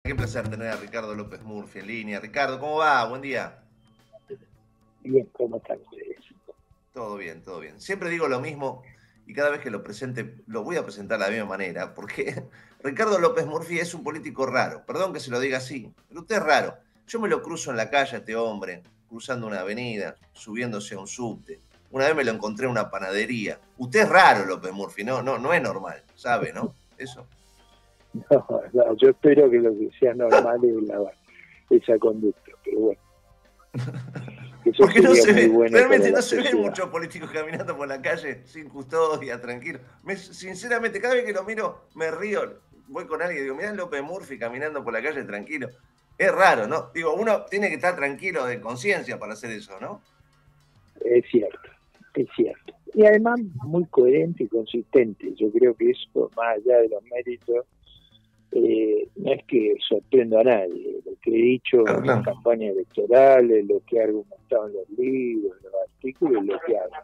Qué placer tener a Ricardo López Murphy en línea. Ricardo, ¿cómo va? Buen día. Bien, ¿cómo están ustedes? Todo bien, todo bien. Siempre digo lo mismo y cada vez que lo presente lo voy a presentar de la misma manera, porque Ricardo López Murphy es un político raro. Perdón que se lo diga así, pero usted es raro. Yo me lo cruzo en la calle a este hombre, cruzando una avenida, subiéndose a un subte. Una vez me lo encontré en una panadería. Usted es raro, López Murphy, no es normal, ¿sabe, no? Eso. No, no, yo espero que lo que sea normal es esa conducta, pero bueno, eso Porque no sería se muy ve, bueno para realmente la no se ven sociedad. muchos políticos caminando por la calle sin custodia, tranquilo. Sinceramente, cada vez que lo miro, me río. Voy con alguien y digo, mirá López Murphy caminando por la calle tranquilo. Es raro, ¿no? Digo, uno tiene que estar tranquilo de conciencia para hacer eso, ¿no? Es cierto, es cierto. Y además muy coherente y consistente. Yo creo que eso, más allá de los méritos, no es que sorprenda a nadie. Lo que he dicho Claro, en las claro. campañas electorales, lo que he argumentado en los libros, en los artículos, lo que hago.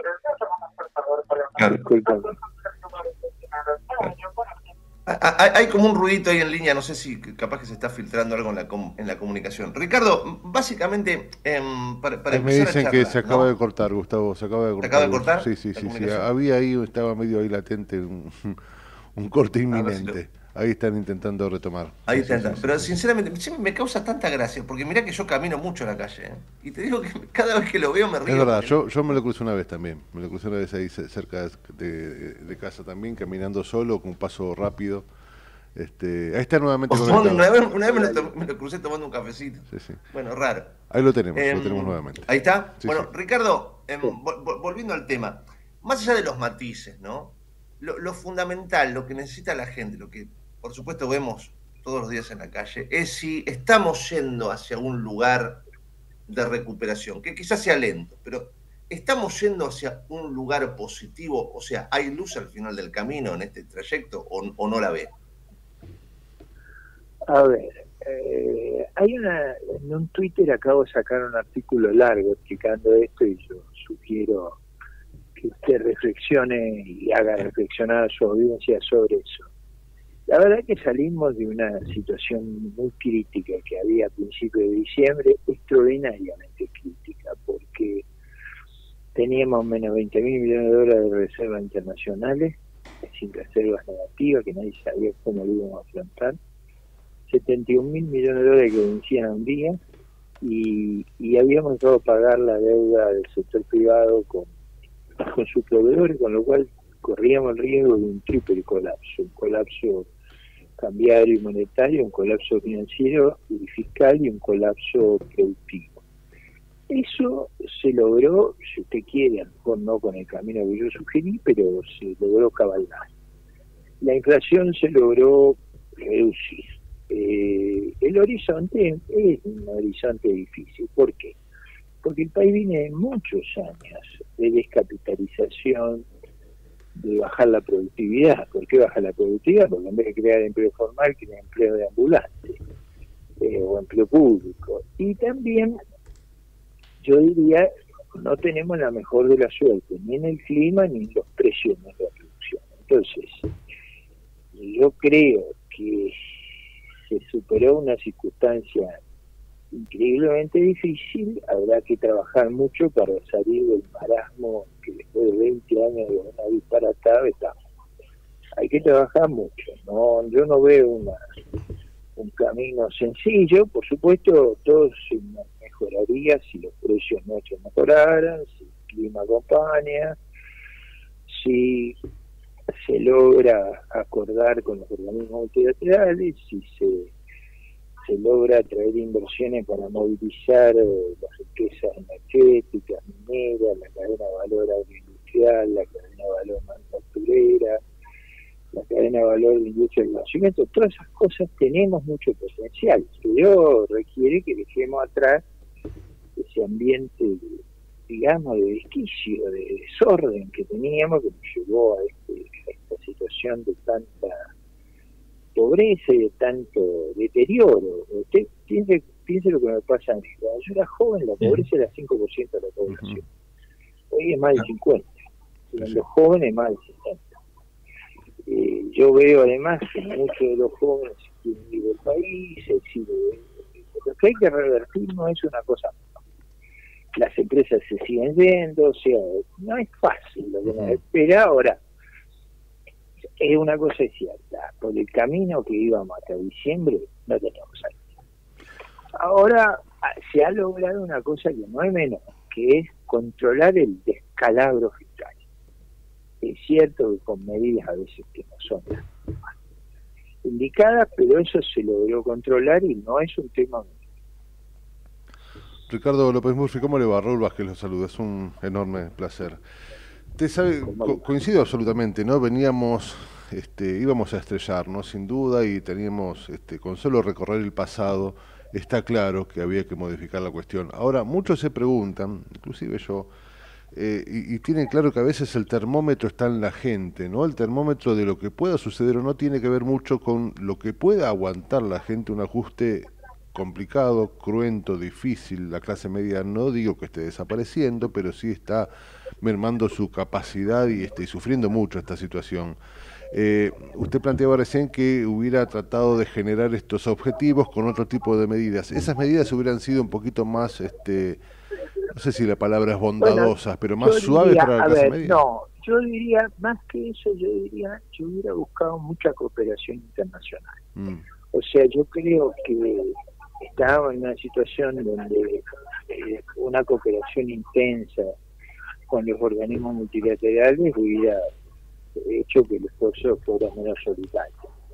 Claro. Disculpen. Hay como un ruidito ahí en línea, no sé si capaz que se está filtrando algo en la comunicación. Ricardo, básicamente, para Ahí me empezar a dicen que se charlar, acaba de ¿no? cortar, Gustavo, se acaba de ¿Se acaba cortar. de cortar Sí, sí, la sí, sí. comunicación? Había ahí, estaba medio ahí latente un corte A ver si lo, inminente. Ahí están intentando retomar. Ahí Sí, está, sí, sí, sí, pero sí, sí. sinceramente siempre me causa tanta gracia, porque mirá que yo camino mucho en la calle, ¿eh? Y te digo que cada vez que lo veo me Es río, verdad, porque yo me lo crucé una vez también. Me lo crucé una vez ahí cerca de casa también, caminando solo, con un paso rápido. Ahí está nuevamente conectado. una vez me lo crucé tomando un cafecito. Sí, sí. Bueno, raro. Ahí lo tenemos nuevamente. Ahí está. Sí, sí. Bueno, Ricardo, Sí. volviendo al tema, más allá de los matices, ¿no? Lo fundamental, lo que necesita la gente, lo que por supuesto vemos todos los días en la calle, es si estamos yendo hacia un lugar de recuperación, que quizás sea lento, pero estamos yendo hacia un lugar positivo, o sea, ¿hay luz al final del camino en este trayecto o no la ve? A ver, en un Twitter acabo de sacar un artículo largo explicando esto y yo sugiero que usted reflexione y haga reflexionar a su audiencia sobre eso. La verdad es que salimos de una situación muy crítica que había a principios de diciembre, extraordinariamente crítica, porque teníamos menos 20 mil millones de dólares de reservas internacionales, sin reservas negativas, que nadie sabía cómo lo íbamos a afrontar, 71 mil millones de dólares que vencían a un día, y habíamos dejado de pagar la deuda del sector privado con sus proveedores, con lo cual corríamos el riesgo de un triple colapso, un colapso cambiario y monetario, un colapso financiero y fiscal y un colapso productivo. Eso se logró, si usted quiere, a lo mejor no con el camino que yo sugerí, pero se logró cabalgar. La inflación se logró reducir. El horizonte es un horizonte difícil. ¿Por qué? Porque el país viene de muchos años de descapitalización, de bajar la productividad. ¿Por qué baja la productividad? Porque en vez de crear empleo formal, crea empleo de ambulante o empleo público. Y también, yo diría, no tenemos la mejor de la suerte, ni en el clima ni en los precios de la producción. Entonces, yo creo que se superó una circunstancia increíblemente difícil. Habrá que trabajar mucho para salir del marasmo que después de 20 años de una disparatada estamos. Hay que trabajar mucho. Yo no veo un camino sencillo. Por supuesto, todo se mejoraría si los precios nuestros mejoraran, si el clima acompaña, si se logra acordar con los organismos multilaterales, si se logra traer inversiones para movilizar las riquezas energéticas, mineras, la cadena de valor agroindustrial, la cadena de valor manufacturera, la cadena de valor de industria del conocimiento. Todas esas cosas tenemos mucho potencial, pero requiere que dejemos atrás ese ambiente, digamos, de desquicio, de desorden que teníamos, que nos llevó a esta situación de tanta pobreza y de tanto deterioro. Usted piense lo que me pasa a mí. Cuando yo era joven, la pobreza era 5% de la población. Hoy es más del 50%. En los jóvenes, más del 60%. Yo veo además que muchos de los jóvenes quieren ir del país, se exhibe. Lo que hay que revertir no es una cosa. Las empresas se siguen yendo, o sea, no es fácil lo que nos espera ahora. Es una cosa cierta, por el camino que íbamos hasta diciembre, no teníamos salida. Ahora se ha logrado una cosa que no es menor, que es controlar el descalabro fiscal. Es cierto que con medidas a veces que no son las indicadas, pero eso se logró controlar y no es un tema menor. Ricardo López Murphy, ¿cómo le va? Raúl Vázquez los saluda, es un enorme placer. Usted sabe, coincido absolutamente, ¿no? Veníamos, íbamos a estrellarnos sin duda y teníamos, con solo recorrer el pasado, está claro que había que modificar la cuestión. Ahora, muchos se preguntan, inclusive yo, y tienen claro que a veces el termómetro está en la gente, ¿no? El termómetro de lo que pueda suceder o no tiene que ver mucho con lo que pueda aguantar la gente, un ajuste complicado, cruento, difícil. La clase media no digo que esté desapareciendo, pero sí está mermando su capacidad y sufriendo mucho esta situación. Usted planteaba recién que hubiera tratado de generar estos objetivos con otro tipo de medidas. Esas medidas hubieran sido un poquito más, no sé si la palabra es bondadosas, pero más suaves para la clase media. No, yo diría, más que eso, yo hubiera buscado mucha cooperación internacional. O sea, yo creo que estábamos en una situación donde una cooperación intensa con los organismos multilaterales hubiera hecho que el esfuerzo fuera menos solitario.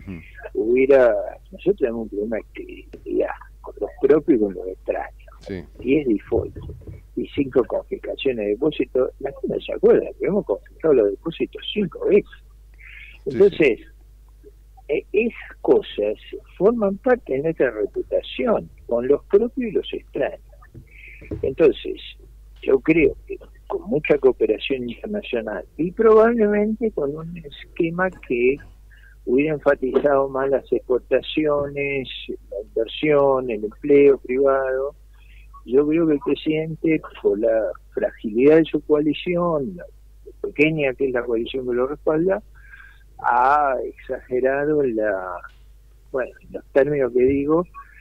Nosotros tenemos un problema de credibilidad con los propios y con los extraños. 10 defaults y 5 confiscaciones de depósitos. La gente no se acuerda que hemos confiscado los depósitos 5 veces. Entonces, esas cosas forman parte de nuestra reputación con los propios y los extraños. Entonces, yo creo que con mucha cooperación internacional y probablemente con un esquema que hubiera enfatizado más las exportaciones, la inversión, el empleo privado. Yo creo que el presidente, por la fragilidad de su coalición, la pequeña que es la coalición que lo respalda, ha exagerado en los términos que digo,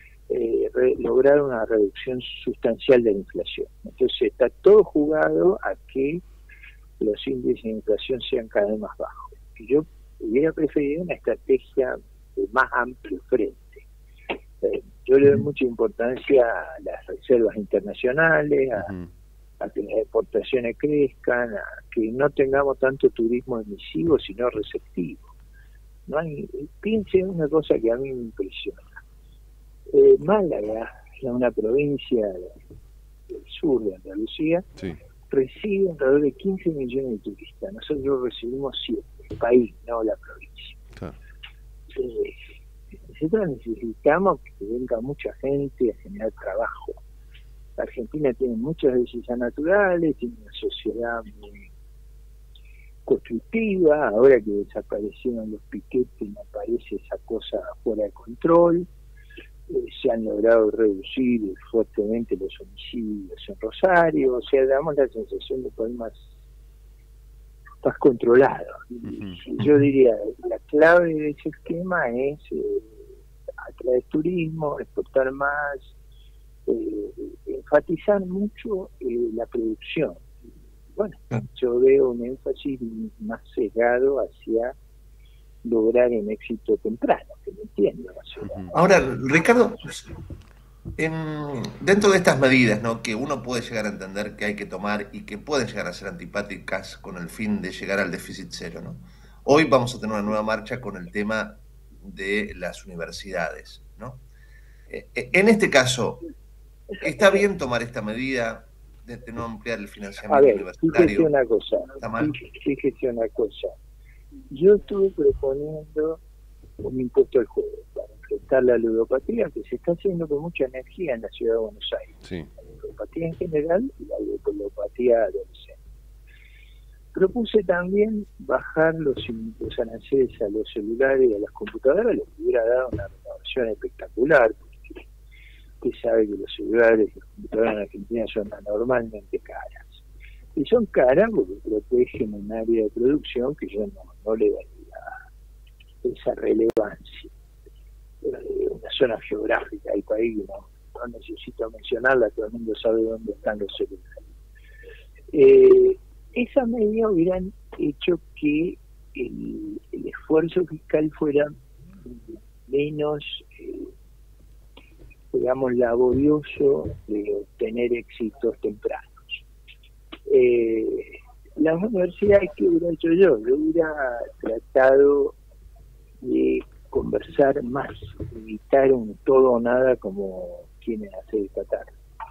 lograr una reducción sustancial de la inflación. Entonces está todo jugado a que los índices de inflación sean cada vez más bajos. Y yo hubiera preferido una estrategia de más amplio frente. Yo le doy mucha importancia a las reservas internacionales, a que las exportaciones crezcan, a que no tengamos tanto turismo emisivo, sino receptivo. Piense en una cosa que a mí me impresiona. Málaga, una provincia del sur de Andalucía, recibe alrededor de 15 millones de turistas. Nosotros recibimos 7, el país, no la provincia. Nosotros necesitamos que venga mucha gente a generar trabajo. La Argentina tiene muchas bellezas naturales, tiene una sociedad muy constructiva. Ahora que desaparecieron los piquetes, me parece esa cosa fuera de control. Se han logrado reducir fuertemente los homicidios en Rosario. O sea, damos la sensación de poder más controlado. Yo diría, la clave de ese esquema es atraer turismo, exportar más, enfatizar mucho la producción. Bueno, yo veo un énfasis más sesgado hacia lograr un éxito temprano, que me entiendo. Ahora, Ricardo, dentro de estas medidas, ¿no?, que uno puede llegar a entender que hay que tomar y que pueden llegar a ser antipáticas con el fin de llegar al déficit cero, ¿no? Hoy vamos a tener una nueva marcha con el tema de las universidades, ¿no? En este caso, ¿está bien tomar esta medida de no ampliar el financiamiento universitario? Fíjese una cosa. ¿Está mal? Fíjese una cosa. Yo estuve proponiendo un impuesto al juego para enfrentar la ludopatía, que se está haciendo con mucha energía en la ciudad de Buenos Aires. La ludopatía en general y la ludopatía adolescente. Propuse también bajar los aranceles a los celulares y a las computadoras, lo que hubiera dado una renovación espectacular, porque usted sabe que los celulares y las computadoras en Argentina son anormalmente caras. Y son caras porque protegen un área de producción que yo no le daría esa relevancia. una zona geográfica del país, no necesito mencionarla, todo el mundo sabe dónde están los celulares. Esas medidas hubieran hecho que el esfuerzo fiscal fuera menos, digamos, laborioso de obtener éxitos tempranos. Las universidades, ¿qué hubiera hecho yo? Yo hubiera tratado de conversar más, evitar un todo o nada como quieren hacer esta tarde.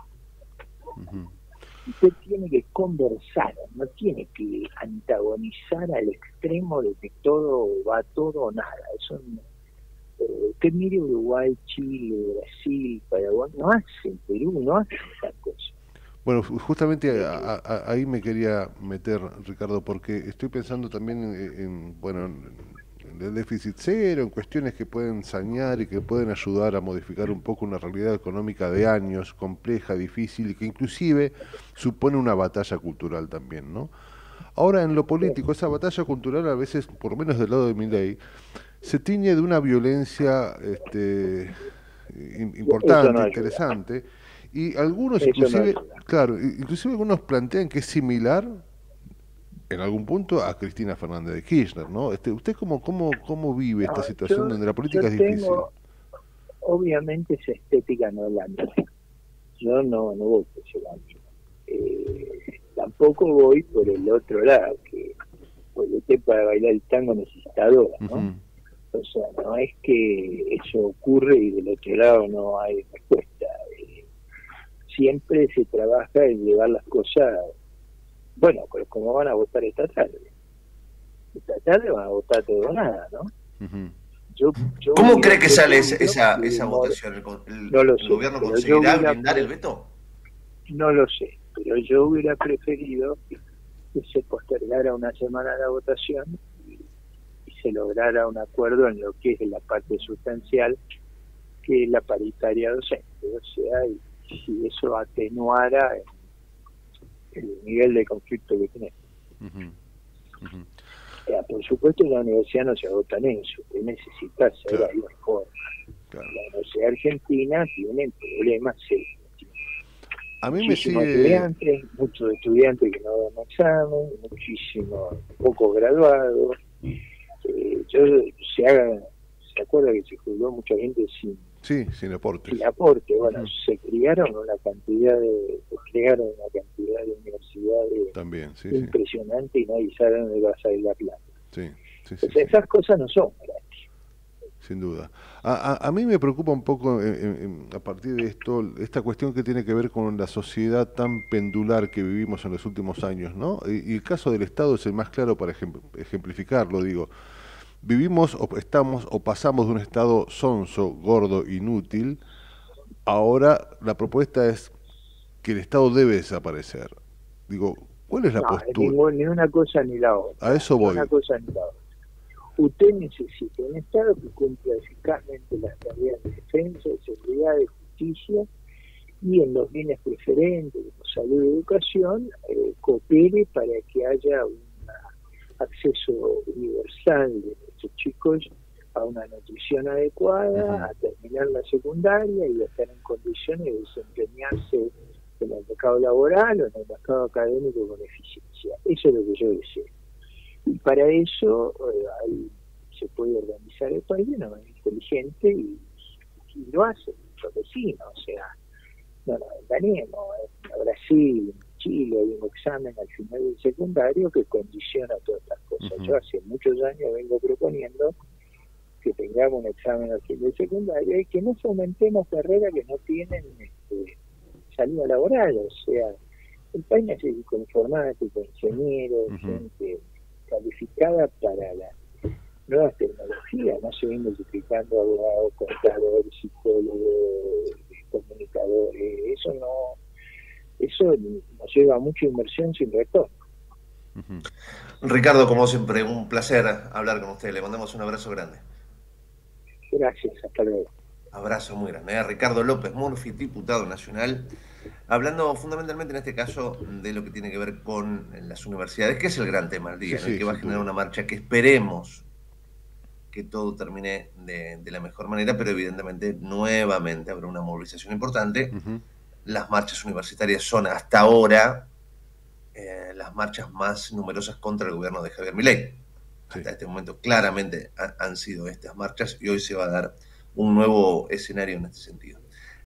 Usted tiene que conversar, no tiene que antagonizar al extremo de que todo va todo o nada. Eso usted mire Uruguay, Chile, Brasil, Paraguay, no hacen, Perú no hacen esa cosa. Bueno, justamente ahí me quería meter, Ricardo, porque estoy pensando también en el déficit cero, en cuestiones que pueden sanear y que pueden ayudar a modificar un poco una realidad económica de años, compleja, difícil, y que inclusive supone una batalla cultural también, ¿no? Ahora, en lo político, esa batalla cultural a veces, por lo menos del lado de Milei, se tiñe de una violencia importante, interesante, y algunos inclusive, claro, inclusive algunos plantean que es similar en algún punto a Cristina Fernández de Kirchner, ¿no? ¿Usted cómo vive esta situación donde la política es difícil? Obviamente esa estética no es la mía. Yo no voy por ese camino. Tampoco voy por el otro lado, que porque usted para bailar el tango necesita dos, ¿no? O sea, no es que eso ocurre y del otro lado no hay respuesta. Siempre se trabaja en llevar las cosas. Bueno, pero como van a votar esta tarde. Esta tarde van a votar todo o nada, ¿no? ¿Cómo cree que sale esa votación? ¿El gobierno conseguirá blindar el veto? No lo sé, pero yo hubiera preferido que se postergara una semana la votación y se lograra un acuerdo en lo que es la parte sustancial, que es la paritaria docente. O sea, y si eso atenuara el nivel de conflicto que tenemos. Por supuesto, en la universidad no se agota en eso, usted necesita hacer ahí reformas. La Universidad Argentina tiene problemas serios. A mí muchos estudiantes que no dan examen, muchísimos pocos graduados. Se acuerda que se jubiló mucha gente sin aporte. Sin aporte. Bueno, se crearon una cantidad de universidades también, impresionante y nadie sabe dónde va a salir la plata. Esas cosas no son gratis. Sin duda. A mí me preocupa un poco a partir de esto, esta cuestión que tiene que ver con la sociedad tan pendular que vivimos en los últimos años, ¿no? Y el caso del Estado es el más claro para ejemplificarlo, digo. Vivimos o pasamos de un Estado sonso, gordo, inútil. Ahora la propuesta es que el Estado debe desaparecer. Digo, ¿cuál es la postura? Ni una cosa ni la otra. A eso voy. Ni una cosa ni la otra. Usted necesita un Estado que cumpla eficazmente las tareas de defensa, de seguridad, de justicia, y en los bienes preferentes, como salud y educación, coopere para que haya un acceso universal de nuestros chicos a una nutrición adecuada, a terminar la secundaria y a estar en condiciones de desempeñarse en el mercado laboral o en el mercado académico con eficiencia. Eso es lo que yo deseo. Y para eso se puede organizar el país de una manera inteligente y lo hacen los vecinos. O sea, no nos engañemos. En Brasil, en Chile hay un examen al final del secundario que condiciona todas estas cosas. Yo hace muchos años vengo proponiendo que tengamos un examen al final del secundario y que no fomentemos carreras que no tienen salida laboral. O sea, el país necesita informáticos, ingenieros, gente calificada para las nuevas tecnologías. No se ven multiplicando abogados, contadores, psicólogos, comunicadores. Eso nos lleva a mucha inversión sin retorno. Ricardo, como siempre, un placer hablar con usted. Le mandamos un abrazo grande. Gracias, hasta luego. Abrazo muy grande. Ricardo López Murphy, diputado nacional, hablando fundamentalmente en este caso de lo que tiene que ver con las universidades, que es el gran tema del día, que va a generar una marcha que esperemos que todo termine de la mejor manera, pero evidentemente nuevamente habrá una movilización importante. Las marchas universitarias son hasta ahora las marchas más numerosas contra el gobierno de Javier Milei. Hasta este momento claramente han sido estas marchas y hoy se va a dar un nuevo escenario en este sentido.